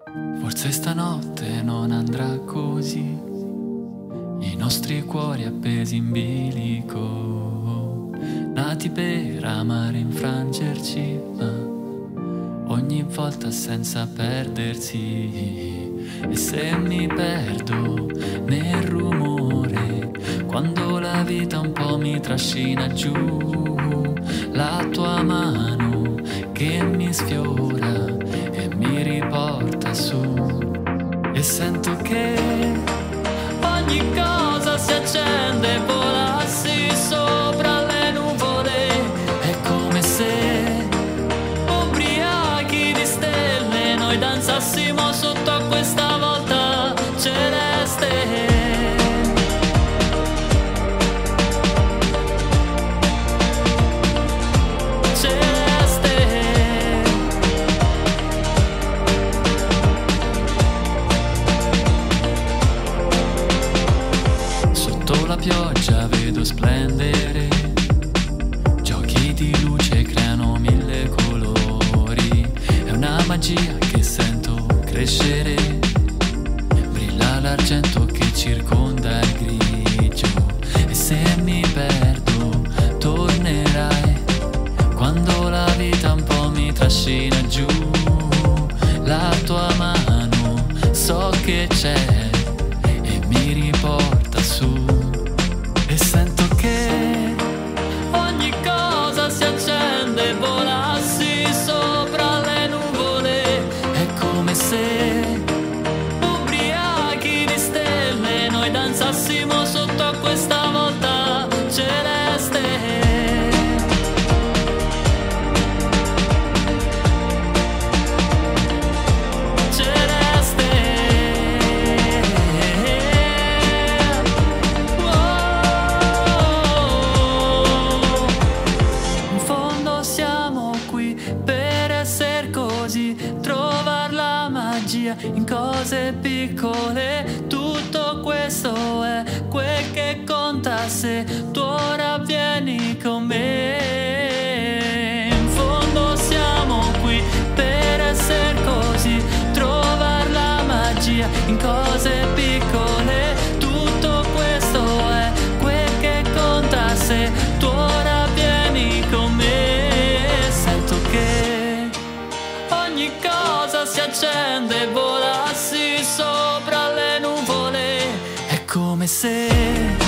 Forse stanotte non andrà così, i nostri cuori appesi in bilico, nati per amare e infrangerci, ma ogni volta senza perdersi. E se mi perdo nel rumore, quando la vita un po' mi trascina giù, la tua mano che mi sfiora e mi riporta su, e sento che ogni cosa si accende e volassi sopra le nuvole. È come se ubriachi di stelle noi danzassimo sotto a questa volta celeste. La pioggia vedo splendere, giochi di luce creano mille colori, è una magia che sento crescere, brilla l'argento che circonda il grigio. E se mi perdo tornerai, quando la vita un po' mi trascina giù, la tua mano so che c'è e mi riporta su. E sento che ogni cosa si accende e volassi sopra le nuvole. È come se ubriachi di stelle noi danzassimo sotto a questa volta celeste. Trovar la magia in cose piccole, tutto questo è quel che conta. Se tu ora vieni con me, in fondo siamo qui per essere così, trovar la magia in cose piccole, tutto questo è quel che conta. Se tu ora vieni con me, sento che ogni cosa si accende e volassi sopra le nuvole. È come se